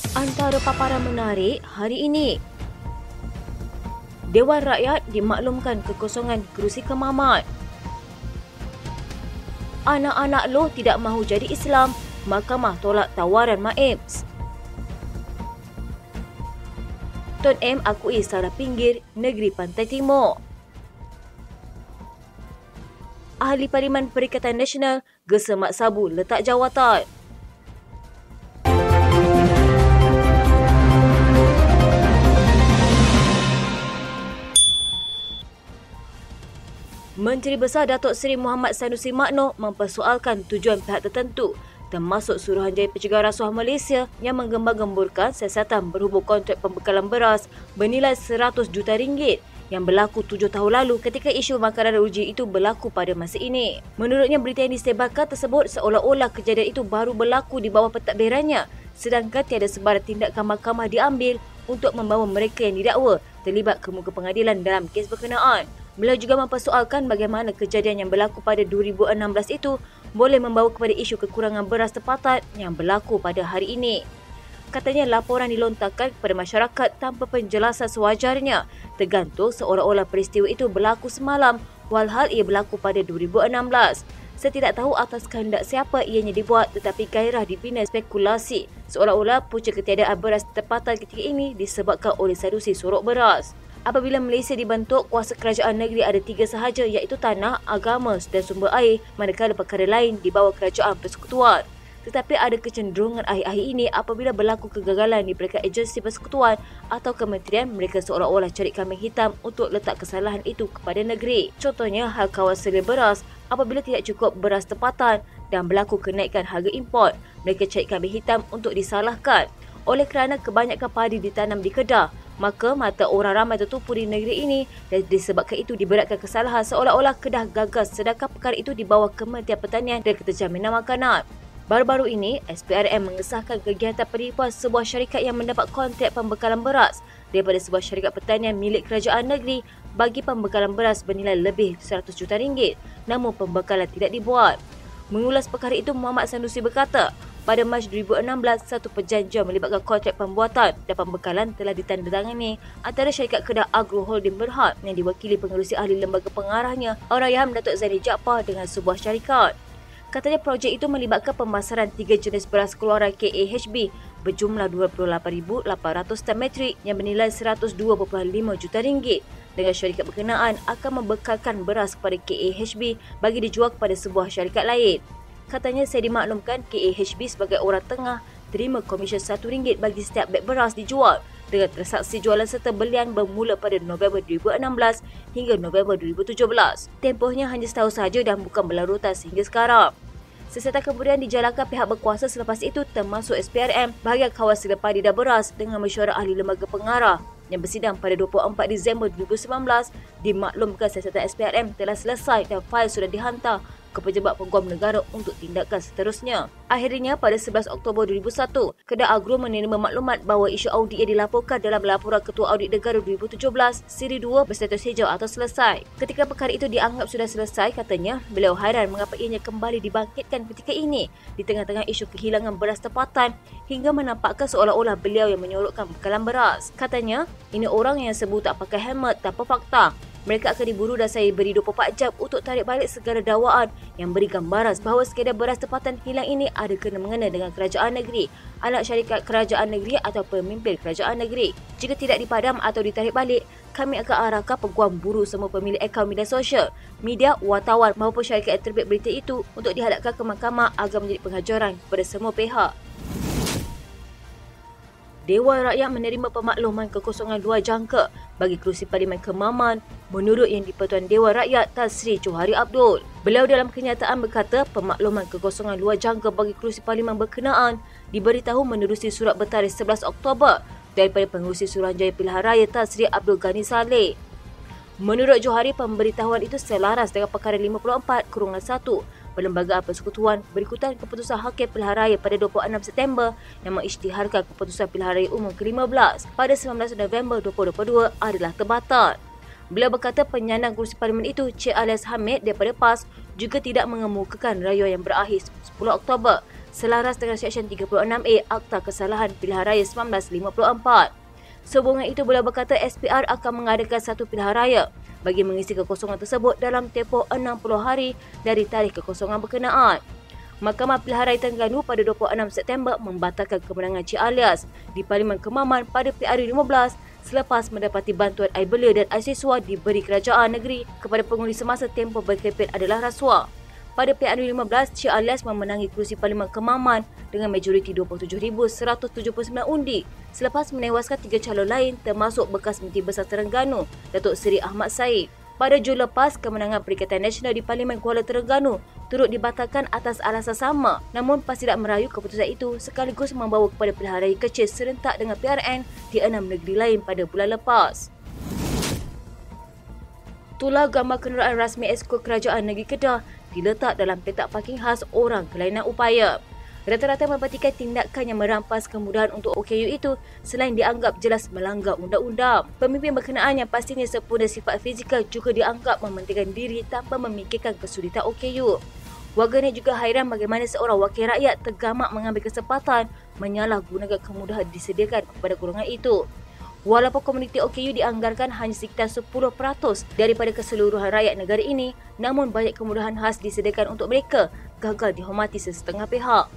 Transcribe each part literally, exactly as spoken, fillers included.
Antara paparan menarik hari ini, Dewan Rakyat dimaklumkan kekosongan kerusi Kemamat. Anak-anak Loh tidak mahu jadi Islam, Mahkamah tolak tawaran Maibs. Tun M akui salah pinggir negeri Pantai Timur. Ahli Parlimen Perikatan Nasional gesa Mat Sabu letak jawatan. Menteri Besar Datuk Seri Muhammad Sanusi Makno mempersoalkan tujuan pihak tertentu termasuk Suruhanjaya Pencegah Rasuah Malaysia yang menggembar-gemburkan siasatan berhubung kontrak pembekalan beras bernilai seratus juta ringgit yang berlaku tujuh tahun lalu ketika isu makanan uji itu berlaku pada masa ini. Menurutnya, berita yang disebarkan tersebut seolah-olah kejadian itu baru berlaku di bawah pentadbirannya, sedangkan tiada sebarang tindakan mahkamah diambil untuk membawa mereka yang didakwa terlibat ke muka pengadilan dalam kes berkenaan. Beliau juga mempersoalkan bagaimana kejadian yang berlaku pada dua ribu enam belas itu boleh membawa kepada isu kekurangan beras tempatan yang berlaku pada hari ini. Katanya laporan dilontarkan kepada masyarakat tanpa penjelasan sewajarnya, tergantung seolah-olah peristiwa itu berlaku semalam walhal ia berlaku pada dua ribu enam belas. Saya tidak tahu atas kehendak siapa ianya dibuat, tetapi gairah dibina spekulasi seolah-olah punca ketiadaan beras tempatan ketika ini disebabkan oleh Sanusi sorok beras. Apabila Malaysia dibentuk, kuasa kerajaan negeri ada tiga sahaja, iaitu tanah, agama dan sumber air, manakala perkara lain di bawah kerajaan persekutuan. Tetapi ada kecenderungan akhir-akhir ini apabila berlaku kegagalan di peringkat agensi persekutuan atau kementerian, mereka seolah-olah cari kambing hitam untuk letak kesalahan itu kepada negeri. Contohnya hal kawasan beras, apabila tidak cukup beras tempatan dan berlaku kenaikan harga import, mereka cari kambing hitam untuk disalahkan. Oleh kerana kebanyakan padi ditanam di Kedah, maka mata orang ramai tertumpu di negeri ini dan disebabkan itu diberatkan kesalahan seolah-olah Kedah gagal, sedangkan perkara itu di bawah Kementerian Pertanian dan Keterjaminan Makanan. Baru-baru ini, S P R M mengesahkan kegiatan penipuan sebuah syarikat yang mendapat kontrak pembekalan beras daripada sebuah syarikat pertanian milik kerajaan negeri bagi pembekalan beras bernilai lebih seratus juta ringgit, namun pembekalan tidak dibuat. Mengulas perkara itu, Muhammad Sanusi berkata, pada Mac dua ribu enam belas, satu perjanjian melibatkan kontrak pembuatan dan pembekalan telah ditandatangani antara syarikat Kedah Agro Holding Berhad yang diwakili pengerusi ahli lembaga pengarahnya Allahyarham Datuk Zaini Jaafar dengan sebuah syarikat. Katanya projek itu melibatkan pemasaran tiga jenis beras keluaran K A H B berjumlah dua puluh lapan ribu lapan ratus tan metrik yang bernilai seratus dua perpuluhan lima juta ringgit. Dengan syarikat berkenaan akan membekalkan beras kepada K A H B bagi dijual kepada sebuah syarikat lain. Katanya saya dimaklumkan K A H B sebagai orang tengah terima komisen satu ringgit bagi setiap beg beras dijual dengan transaksi jualan serta belian bermula pada November dua ribu enam belas hingga November dua ribu tujuh belas. Tempohnya hanya setahun sahaja dan bukan berlarutan sehingga sekarang. Siasatan kemudian dijalankan pihak berkuasa selepas itu termasuk S P R M, bahagian kawasan padi dan beras dengan mesyuarat ahli lembaga pengarah yang bersidang pada dua puluh empat Disember dua ribu sembilan belas dimaklumkan siasatan S P R M telah selesai dan fail sudah dihantar ke Pejabat Peguam Negara untuk tindakan seterusnya. Akhirnya, pada sebelas Oktober dua ribu satu, Kedah Agro menerima maklumat bahawa isu audit yang dilaporkan dalam laporan Ketua Audit Negara dua ribu tujuh belas siri dua berstatus hijau atau selesai. Ketika perkara itu dianggap sudah selesai, katanya, beliau hairan mengapa ianya kembali dibangkitkan ketika ini di tengah-tengah isu kehilangan beras tempatan hingga menampakkan seolah-olah beliau yang menyorokkan bekalan beras. Katanya, ini orang yang sebut tak pakai helmet tanpa fakta. Mereka akan diburu dan saya beri dua puluh empat jam untuk tarik balik segala dakwaan yang beri gambaran bahawa sekadar beras tempatan hilang ini ada kena-mengena dengan kerajaan negeri, anak syarikat kerajaan negeri atau pemimpin kerajaan negeri. Jika tidak dipadam atau ditarik balik, kami akan arahkan peguam buru semua pemilik akaun media sosial, media, wartawan maupun syarikat yang terbit berita itu untuk dihadapkan ke mahkamah agar menjadi pengajaran kepada semua pihak. Dewan Rakyat menerima pemakluman kekosongan luar jangka bagi kerusi Parlimen Kemaman menurut Yang di-Pertuan Dewan Rakyat Tan Sri Johari Abdul. Beliau dalam kenyataan berkata pemakluman kekosongan luar jangka bagi kerusi Parlimen berkenaan diberitahu menerusi surat bertarikh sebelas Oktober daripada Pengerusi Suruhanjaya Pilihan Raya Tan Sri Abdul Ghani Saleh. Menurut Johari, pemberitahuan itu selaras dengan perkara lima puluh empat satu Perlembagaan Persekutuan berikutan keputusan Hakim Pilihan Raya pada dua puluh enam September yang mengisytiharkan keputusan Pilihan Raya Umum ke lima belas pada sembilan belas November dua ribu dua puluh dua adalah terbatal. Beliau berkata penyandang kerusi parlimen itu, Cik Alias Hamid daripada P A S, juga tidak mengemukakan rayuan yang berakhir sepuluh Oktober selaras dengan Seksyen tiga puluh enam A Akta Kesalahan Pilihan Raya seribu sembilan ratus lima puluh empat. Sehubungan itu, beliau berkata S P R akan mengadakan satu pilihan raya bagi mengisi kekosongan tersebut dalam tempoh enam puluh hari dari tarikh kekosongan berkenaan. Mahkamah Pilihan Raya Terengganu pada dua puluh enam September membatalkan kemenangan Cik Alias di Parlimen Kemaman pada P R U lima belas selepas mendapati bantuan air belia dan air siswa diberi kerajaan negeri kepada pengundi semasa tempoh berkempen adalah rasuah. Pada P R U lima belas, Cik Alias memenangi kerusi Parlimen Kemaman dengan majoriti dua puluh tujuh ribu seratus tujuh puluh sembilan undi selepas menewaskan tiga calon lain termasuk bekas Menteri Besar Terengganu, Datuk Seri Ahmad Said. Pada Jun lepas, kemenangan Perikatan Nasional di Parlimen Kuala Terengganu turut dibatalkan atas alasan sama. Namun P A S tidak merayu keputusan itu sekaligus membawa kepada pilihan raya kecil serentak dengan P R N di enam negeri lain pada bulan lepas. Itulah gambar kenderaan rasmi Exco Kerajaan Negeri Kedah diletak dalam petak parking khas orang kelainan upaya. Rata-rata memperhatikan tindakan yang merampas kemudahan untuk O K U itu selain dianggap jelas melanggar undang-undang. Pemimpin berkenaan yang pastinya sempurna sifat fizikal juga dianggap mementingkan diri tanpa memikirkan kesulitan O K U. Warganet juga hairan bagaimana seorang wakil rakyat tergamak mengambil kesempatan menyalahgunakan kemudahan disediakan kepada golongan itu. Walaupun komuniti O K U dianggarkan hanya sekitar sepuluh peratus daripada keseluruhan rakyat negara ini, namun banyak kemudahan khas disediakan untuk mereka gagal dihormati sesetengah pihak.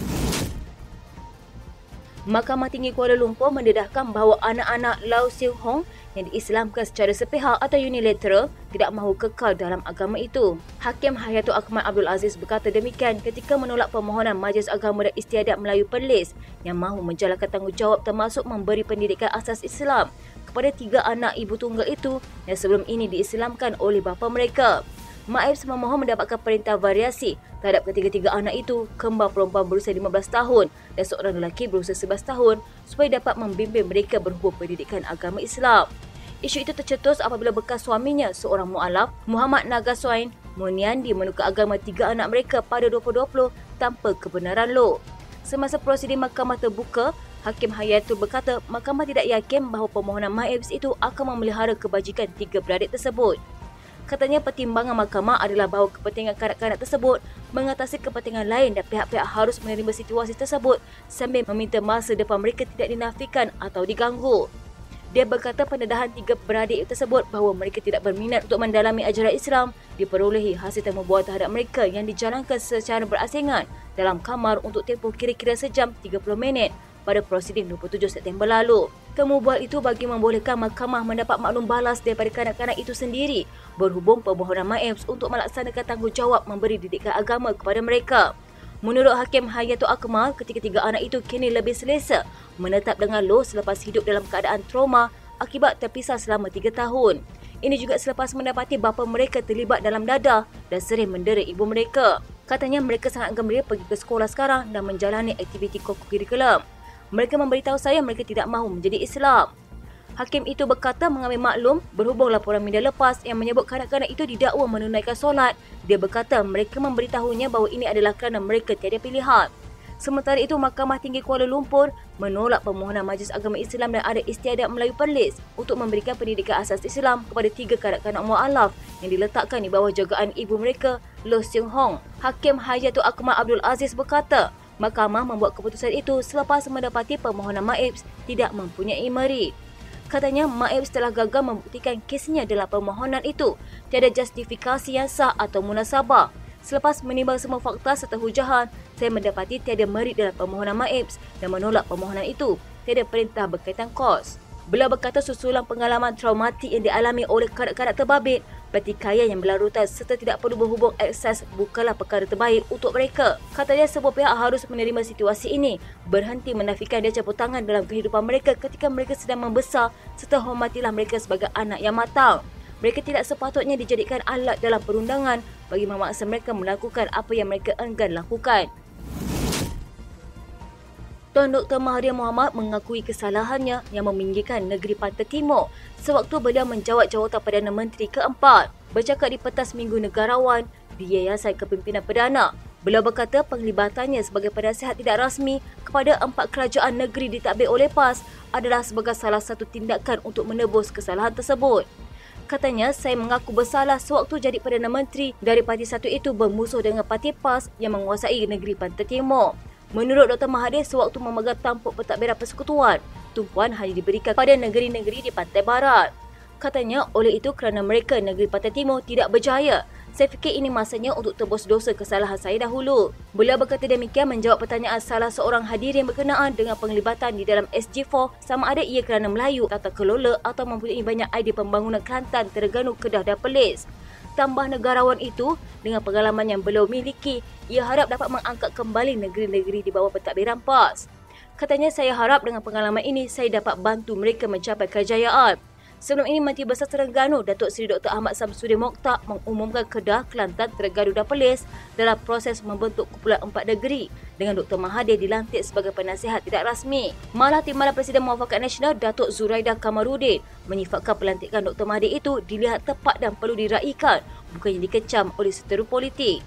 Mahkamah Tinggi Kuala Lumpur mendedahkan bahawa anak-anak Lau Siu Hong yang diislamkan secara sepihak atau unilateral tidak mahu kekal dalam agama itu. Hakim Hayatul Akmal Abdul Aziz berkata demikian ketika menolak permohonan Majlis Agama dan Istiadat Melayu Perlis yang mahu menjalankan tanggungjawab termasuk memberi pendidikan asas Islam kepada tiga anak ibu tunggal itu yang sebelum ini diislamkan oleh bapa mereka. Mak Aibs memohon mendapatkan perintah variasi terhadap ketiga-tiga anak itu, kembar perempuan berusia lima belas tahun dan seorang lelaki berusia sebelas tahun supaya dapat membimbing mereka berhubung pendidikan agama Islam. Isu itu tercetus apabila bekas suaminya, seorang mu'alaf, Muhammad Nagaswain Muniandi menukar agama tiga anak mereka pada dua ribu dua puluh tanpa kebenaran law. Semasa prosedur mahkamah terbuka, Hakim Hayatul berkata mahkamah tidak yakin bahawa permohonan Mak Aibs itu akan memelihara kebajikan tiga beradik tersebut. Katanya pertimbangan mahkamah adalah bahawa kepentingan kanak-kanak tersebut mengatasi kepentingan lain dan pihak-pihak harus menerima situasi tersebut sambil meminta masa depan mereka tidak dinafikan atau diganggu. Dia berkata pendedahan tiga beradik tersebut bahawa mereka tidak berminat untuk mendalami ajaran Islam diperolehi hasil temu bual terhadap mereka yang dijalankan secara berasingan dalam kamar untuk tempoh kira-kira sejam tiga puluh minit pada prosiding dua puluh tujuh September lalu. Temu bual itu bagi membolehkan mahkamah mendapat maklum balas daripada kanak-kanak itu sendiri berhubung permohonan Mak Aibs untuk melaksanakan tanggungjawab memberi didikan agama kepada mereka. Menurut Hakim Hayatul Akmal, ketiga-tiga anak itu kini lebih selesa menetap dengan Loh selepas hidup dalam keadaan trauma akibat terpisah selama tiga tahun. Ini juga selepas mendapati bapa mereka terlibat dalam dadah dan sering mendera ibu mereka. Katanya mereka sangat gembira pergi ke sekolah sekarang dan menjalani aktiviti kokurikulum. Mereka memberitahu saya mereka tidak mahu menjadi Islam. Hakim itu berkata mengambil maklum berhubung laporan media lepas yang menyebut kanak-kanak itu didakwa menunaikan solat. Dia berkata mereka memberitahunya bahawa ini adalah kerana mereka tiada pilihan. Sementara itu, Mahkamah Tinggi Kuala Lumpur menolak permohonan Majlis Agama Islam dan Adat Istiadat Melayu Perlis untuk memberikan pendidikan asas Islam kepada tiga kanak-kanak mu'alaf yang diletakkan di bawah jagaan ibu mereka, Loh Siu Hong. Hakim Hayatul Akmal Abdul Aziz berkata, mahkamah membuat keputusan itu selepas mendapati permohonan Mak Aibs tidak mempunyai merit. Katanya Mak Aibs telah gagal membuktikan kesnya dalam permohonan itu tiada justifikasi yang sah atau munasabah. Selepas menimbang semua fakta serta hujahan, saya mendapati tiada merit dalam permohonan Mak Aibs dan menolak permohonan itu. Tiada perintah berkaitan kos. Beliau berkata susulan pengalaman traumatik yang dialami oleh kanak-kanak terbabit, pertikaian yang berlarutan serta tidak perlu berhubung akses bukanlah perkara terbaik untuk mereka. Katanya semua pihak harus menerima situasi ini, berhenti menafikan dan campur tangan dalam kehidupan mereka ketika mereka sedang membesar serta hormatilah mereka sebagai anak yang matang. Mereka tidak sepatutnya dijadikan alat dalam perundangan bagi memaksa mereka melakukan apa yang mereka enggan lakukan. Tuan Doktor Mahathir Mohamad mengakui kesalahannya yang meminggirkan negeri Pantai Timur sewaktu beliau menjawat jawatan Perdana Menteri keempat. Bercakap di Pentas Minggu Negarawan di Yayasan Kepimpinan Perdana, beliau berkata penglibatannya sebagai penasihat tidak rasmi kepada empat kerajaan negeri ditadbir oleh P A S adalah sebagai salah satu tindakan untuk menebus kesalahan tersebut. Katanya, saya mengaku bersalah sewaktu jadi Perdana Menteri dari parti satu itu bermusuh dengan parti PAS yang menguasai negeri Pantai Timur. Menurut Doktor Mahathir, sewaktu memegang tampuk pentadbiran persekutuan, tumpuan hanya diberikan pada negeri-negeri di Pantai Barat. Katanya, oleh itu kerana mereka negeri Pantai Timur tidak berjaya, saya fikir ini masanya untuk tebus dosa kesalahan saya dahulu. Beliau berkata demikian menjawab pertanyaan salah seorang hadirin berkenaan dengan penglibatan di dalam S G empat sama ada ia kerana Melayu, tata kelola atau mempunyai banyak idea pembangunan Kelantan, Terengganu, Kedah dan Perlis. Tambah negarawan itu, dengan pengalaman yang beliau miliki, ia harap dapat mengangkat kembali negeri-negeri di bawah pentadbiran PAS. Katanya, saya harap dengan pengalaman ini saya dapat bantu mereka mencapai kejayaan. Sebelum ini, Menteri Besar Terengganu, Datuk Seri Doktor Ahmad Samsudin Mokhtar mengumumkan Kedah, Kelantan, Terengganu dan Perlis dalam proses membentuk kumpulan empat negeri dengan Doktor Mahathir dilantik sebagai penasihat tidak rasmi. Malah Timbalan Presiden Muafakat Nasional, Datuk Zuraidah Kamaruddin, menyifatkan pelantikan Doktor Mahathir itu dilihat tepat dan perlu diraikan, bukannya dikecam oleh seteru politik.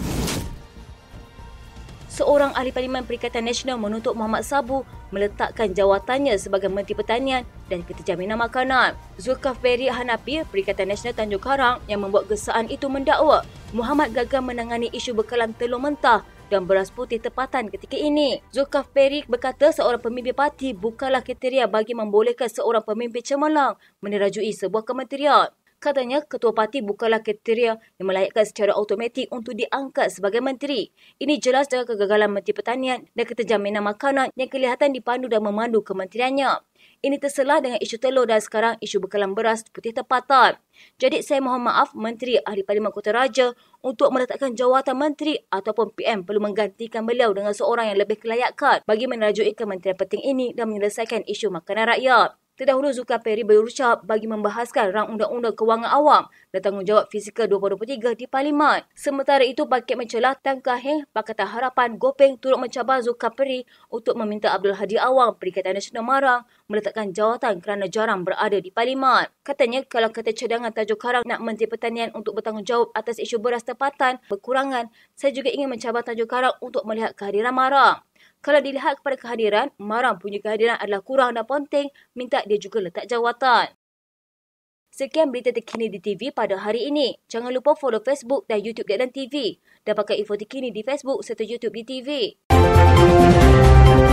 Seorang ahli Parlimen Perikatan Nasional menuntut Muhammad Sabu meletakkan jawatannya sebagai Menteri Pertanian dan Keterjaminan Makanan. Zulkifli Hanafi, Perikatan Nasional Tanjung Karang yang membuat gesaan itu mendakwa Muhammad gagal menangani isu bekalan telur mentah dan beras putih tempatan ketika ini. Zulkifli berkata seorang pemimpin parti bukanlah kriteria bagi membolehkan seorang pemimpin cemerlang menerajui sebuah kementerian. Katanya, ketua parti bukanlah kriteria yang melayakkan secara automatik untuk diangkat sebagai menteri. Ini jelas dengan kegagalan Menteri Pertanian dan Keterjaminan Makanan yang kelihatan dipandu dan memandu kementeriannya. Ini terselah dengan isu telur dan sekarang isu bekalan beras putih tempatan. Jadi saya mohon maaf Menteri Ahli Parlimen Kota Raja untuk meletakkan jawatan menteri ataupun P M perlu menggantikan beliau dengan seorang yang lebih kelayakan bagi menerajui kementerian penting ini dan menyelesaikan isu makanan rakyat. Terdahulu, Zulkifli berucap bagi membahaskan rang Undang-Undang Kewangan Awam dan Tanggungjawab Fizikal dua ribu dua puluh tiga di Parlimen. Sementara itu, Pakit mencelah Tan Kah Heng, Pakatan Harapan Gopeng turut mencabar Zulkifli untuk meminta Abdul Hadi Awang, Perikatan Nasional Marang, meletakkan jawatan kerana jarang berada di Parlimen. Katanya, kalau kata cadangan Tanjung Karang nak Menteri Pertanian untuk bertanggungjawab atas isu beras tempatan berkurangan, saya juga ingin mencabar Tanjung Karang untuk melihat kehadiran Marang. Kalau dilihat kepada kehadiran, Marang punya kehadiran adalah kurang dan penting, minta dia juga letak jawatan. Sekian berita terkini di T V pada hari ini. Jangan lupa follow Facebook dan YouTube Deadline T V. Dapatkan info terkini di Facebook serta YouTube di T V.